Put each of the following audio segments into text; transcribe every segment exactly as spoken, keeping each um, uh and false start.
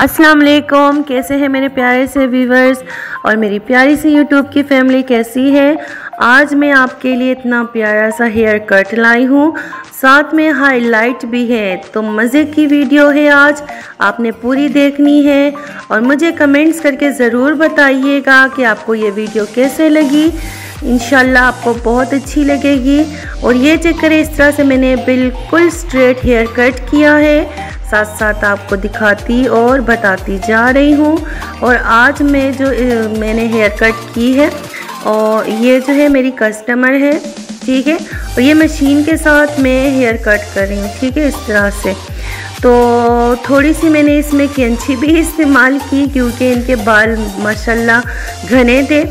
अस्सलाम वालेकुम, कैसे हैं मेरे प्यारे से व्यूवर्स और मेरी प्यारी सी यूट्यूब की फैमिली कैसी है। आज मैं आपके लिए इतना प्यारा सा हेयर कट लाई हूँ, साथ में हाईलाइट भी है। तो मज़े की वीडियो है, आज आपने पूरी देखनी है और मुझे कमेंट्स करके ज़रूर बताइएगा कि आपको ये वीडियो कैसे लगी। इंशाल्लाह आपको बहुत अच्छी लगेगी। और ये चेक करें, इस तरह से मैंने बिल्कुल स्ट्रेट हेयर कट किया है, साथ साथ आपको दिखाती और बताती जा रही हूँ। और आज मैं जो मैंने हेयर कट की है और ये जो है मेरी कस्टमर है, ठीक है। और ये मशीन के साथ मैं हेयर कट कर रही हूँ, ठीक है, इस तरह से। तो थोड़ी सी मैंने इसमें कैंची भी इस्तेमाल की क्योंकि इनके बाल माशाल्लाह घने थे।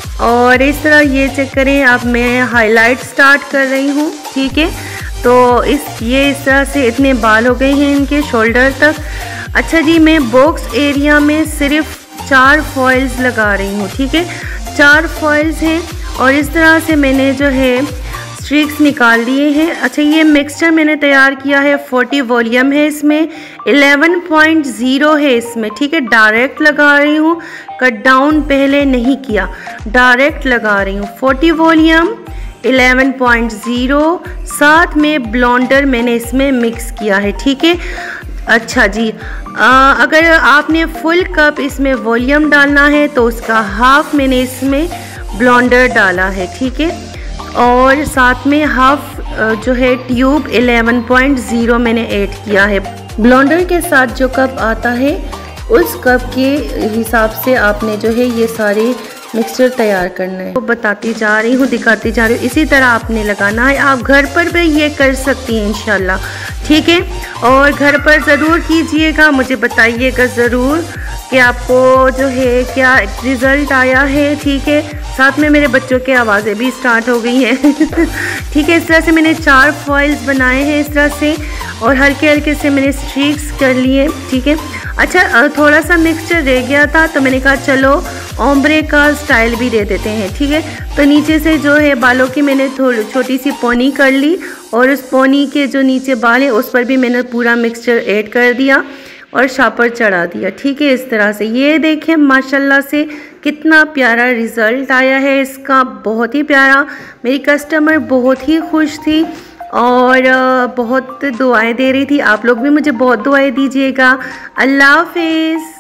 और इस तरह ये चेक करें, अब मैं हाईलाइट स्टार्ट कर रही हूँ, ठीक है। तो इस ये इस तरह से इतने बाल हो गए हैं इनके शोल्डर तक। अच्छा जी, मैं बॉक्स एरिया में सिर्फ चार फॉइल्स लगा रही हूँ, ठीक है, चार फॉइल्स हैं। और इस तरह से मैंने जो है स्ट्रिक्स निकाल लिए हैं। अच्छा, ये मिक्सचर मैंने तैयार किया है, चालीस वॉल्यूम है इसमें, ग्यारह पॉइंट ज़ीरो है इसमें, ठीक है। डायरेक्ट लगा रही हूँ, कट डाउन पहले नहीं किया, डायरेक्ट लगा रही हूँ। चालीस वॉल्यूम, ग्यारह पॉइंट ज़ीरो, साथ में ब्लॉन्डर मैंने इसमें मिक्स किया है, ठीक है। अच्छा जी, आ, अगर आपने फुल कप इसमें वॉल्यूम डालना है तो उसका हाफ मैंने इसमें ब्लॉन्डर डाला है, ठीक है। और साथ में हाफ जो है ट्यूब ग्यारह पॉइंट ज़ीरो मैंने ऐड किया है। ब्लॉन्डर के साथ जो कप आता है उस कप के हिसाब से आपने जो है ये सारे मिक्सचर तैयार करना है। तो बताती जा रही हूँ, दिखाती जा रही हूँ, इसी तरह आपने लगाना है। आप घर पर भी ये कर सकती हैं इंशाल्लाह, ठीक है। और घर पर ज़रूर कीजिएगा, मुझे बताइएगा ज़रूर कि आपको जो है क्या रिज़ल्ट आया है, ठीक है। साथ में मेरे बच्चों की आवाज़ें भी स्टार्ट हो गई हैं ठीक है। इस तरह से मैंने चार फॉइल्स बनाए हैं इस तरह से, और हल्के हल्के से मैंने स्ट्रीक्स कर लिए, ठीक है। अच्छा, थोड़ा सा मिक्सचर रह गया था तो मैंने कहा चलो ओम्ब्रे का स्टाइल भी दे देते हैं, ठीक है। तो नीचे से जो है बालों की मैंने थोड़ी छोटी सी पोनी कर ली और उस पोनी के जो नीचे बाल है उस पर भी मैंने पूरा मिक्सचर ऐड कर दिया और शापर चढ़ा दिया, ठीक है। इस तरह से ये देखें माशाल्लाह से कितना प्यारा रिज़ल्ट आया है इसका, बहुत ही प्यारा। मेरी कस्टमर बहुत ही खुश थी और बहुत दुआएं दे रही थी। आप लोग भी मुझे बहुत दुआएं दीजिएगा। अल्लाह हाफ़िज़।